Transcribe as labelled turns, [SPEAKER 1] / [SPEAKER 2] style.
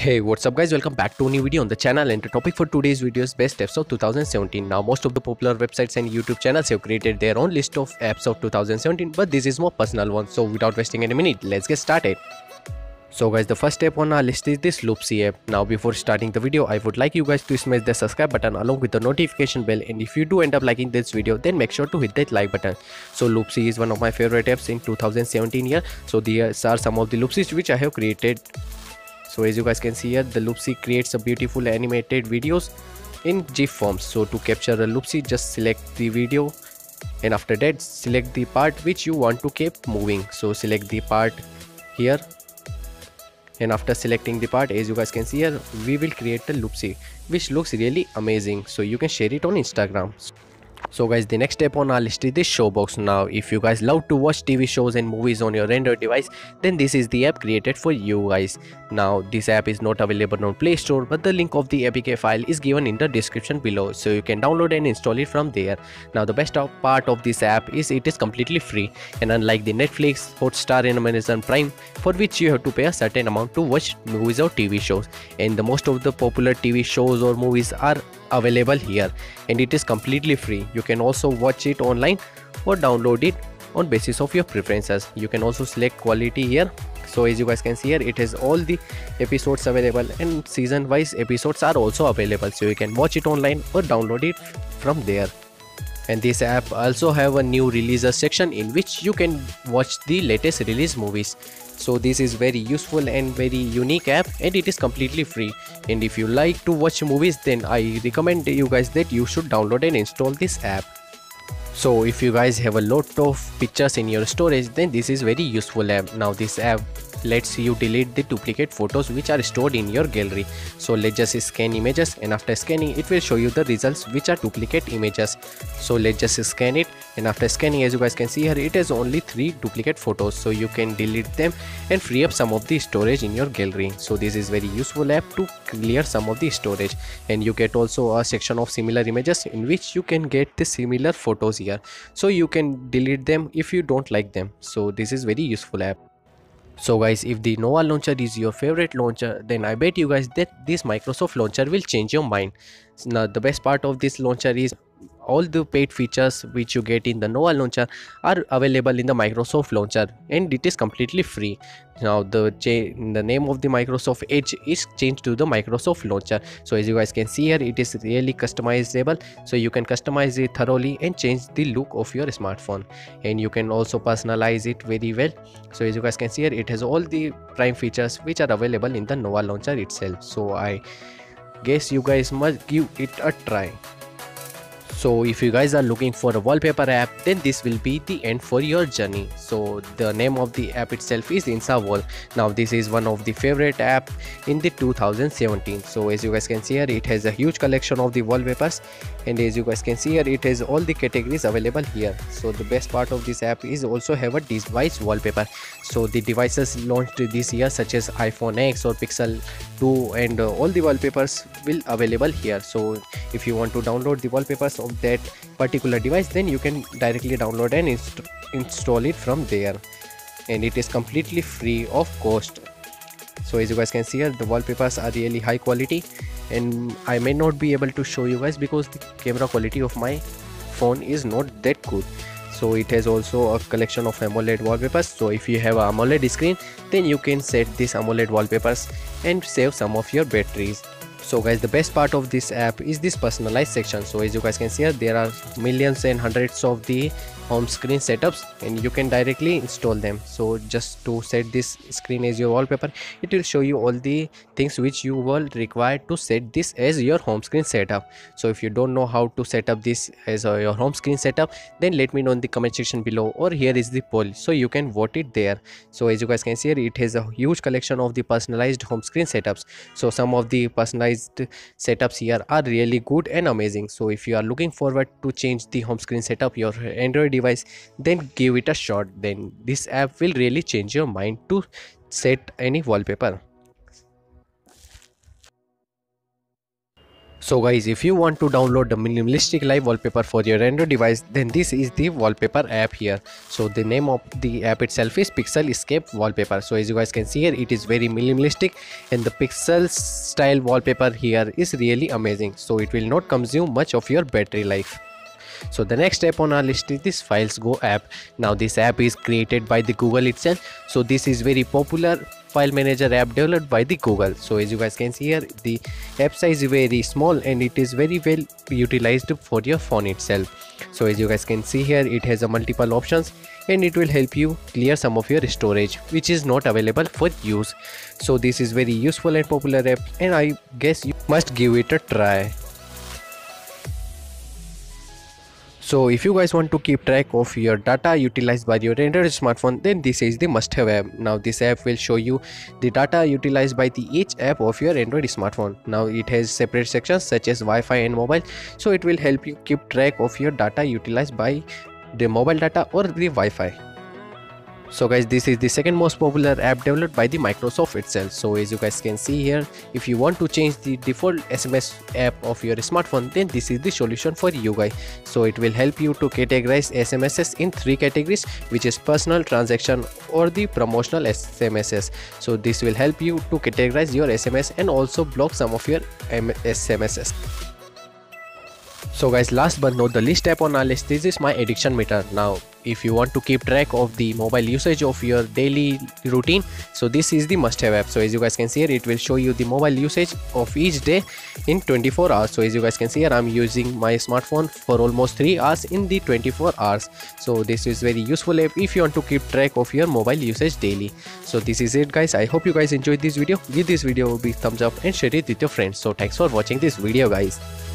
[SPEAKER 1] Hey, what's up guys, welcome back to a new video on the channel, and the topic for today's video is best apps of 2017. Now most of the popular websites and YouTube channels have created their own list of apps of 2017, but this is more personal one. So without wasting any minute, let's get started. So guys, the first app on our list is this Loopsie app. Now before starting the video, I would like you guys to smash the subscribe button along with the notification bell, and if you do end up liking this video, then make sure to hit that like button. So Loopsie is one of my favorite apps in 2017 year. So these are some of the Loopsies which I have created. So as you guys can see here, the Loopsie creates a beautiful animated videos in GIF forms. So to capture a Loopsie, just select the video, and after that select the part which you want to keep moving. So select the part here, and after selecting the part, as you guys can see here, we will create the Loopsie which looks really amazing. So you can share it on Instagram. So guys, the next step on our list is this Showbox. Now if you guys love to watch TV shows and movies on your Android device, then this is the app created for you guys. Now this app is not available on Play Store, but the link of the APK file is given in the description below, so you can download and install it from there. Now the best part of this app is it is completely free, and unlike the Netflix, Hotstar and Amazon Prime, for which you have to pay a certain amount to watch movies or TV shows, and the most of the popular TV shows or movies are available here, and it is completely free. You can also watch it online or download it on basis of your preferences. You can also select quality here. So as you guys can see here, it has all the episodes available, and season wise episodes are also available, so you can watch it online or download it from there. And this app also have a new releases section in which you can watch the latest release movies. So this is very useful and very unique app, and it is completely free. And if you like to watch movies, then I recommend you guys that you should download and install this app. So if you guys have a lot of pictures in your storage, then this is very useful app. Now this app lets you delete the duplicate photos which are stored in your gallery. So let's just scan images, and after scanning it will show you the results which are duplicate images. So let's just scan it, and after scanning, as you guys can see here, it has only 3 duplicate photos, so you can delete them and free up some of the storage in your gallery. So this is very useful app to clear some of the storage, and you get also a section of similar images in which you can get the similar photos here, so you can delete them if you don't like them. So this is very useful app. So guys, if the Nova launcher is your favorite launcher, then I bet you guys that this Microsoft launcher will change your mind. Now the best part of this launcher is all the paid features which you get in the Nova launcher are available in the Microsoft launcher, and it is completely free. Now the name of the Microsoft Edge is changed to the Microsoft launcher. So as you guys can see here, it is really customizable, so you can customize it thoroughly and change the look of your smartphone, and you can also personalize it very well. So as you guys can see here, it has all the prime features which are available in the Nova launcher itself. So I guess you guys must give it a try. So if you guys are looking for a wallpaper app, then this will be the end for your journey. So the name of the app itself is Inswall. Now this is one of the favorite app in the 2017. So as you guys can see here, it has a huge collection of the wallpapers, and as you guys can see here, it has all the categories available here. So the best part of this app is also have a device wallpaper. So the devices launched this year such as iPhone X or Pixel 2, and all the wallpapers will available here. So if you want to download the wallpapers of that particular device, then you can directly download and install it from there, and it is completely free of cost. So as you guys can see here, the wallpapers are really high quality, and I may not be able to show you guys because the camera quality of my phone is not that good. So it has also a collection of AMOLED wallpapers. So if you have an AMOLED screen, then you can set these AMOLED wallpapers and save some of your batteries. So guys, the best part of this app is this personalized section. So as you guys can see here, there are millions and hundreds of the home screen setups, and you can directly install them. So just to set this screen as your wallpaper, it will show you all the things which you will require to set this as your home screen setup. So if you don't know how to set up this as your home screen setup, then let me know in the comment section below, or here is the poll, so you can vote it there. So as you guys can see here, it has a huge collection of the personalized home screen setups. So some of the personalized setups here are really good and amazing. So if you are looking forward to change the home screen setup your Android device, then give it a shot. Then this app will really change your mind to set any wallpaper. So guys, if you want to download the minimalistic live wallpaper for your Android device, then this is the wallpaper app here. So the name of the app itself is Pixelscape wallpaper. So as you guys can see here, it is very minimalistic and the pixel style wallpaper here is really amazing. So it will not consume much of your battery life. So the next app on our list is this Filesgo app. Now this app is created by the Google itself. So this is very popular file manager app developed by the Google. So as you guys can see here, the app size is very small and it is very well utilized for your phone itself. So as you guys can see here, it has a multiple options and it will help you clear some of your storage which is not available for use. So this is very useful and popular app and I guess you must give it a try. So if you guys want to keep track of your data utilized by your Android smartphone, then this is the must-have app. Now this app will show you the data utilized by each app of your Android smartphone. Now it has separate sections such as Wi-Fi and mobile. So it will help you keep track of your data utilized by the mobile data or the Wi-Fi. So guys, this is the second most popular app developed by the Microsoft itself. So as you guys can see here, if you want to change the default SMS app of your smartphone, then this is the solution for you guys. So it will help you to categorize SMSs in 3 categories, which is personal, transaction or the promotional SMSs. So this will help you to categorize your SMS and also block some of your SMSs. So guys, last but not the least app on our list, this is my addiction meter. Now if you want to keep track of the mobile usage of your daily routine, so this is the must have app. So as you guys can see here, it will show you the mobile usage of each day in 24 hours. So as you guys can see here, I'm using my smartphone for almost 3 hours in the 24 hours. So this is very useful app if you want to keep track of your mobile usage daily. So this is it guys. I hope you guys enjoyed this video. Give this video a big thumbs up and share it with your friends. So thanks for watching this video guys.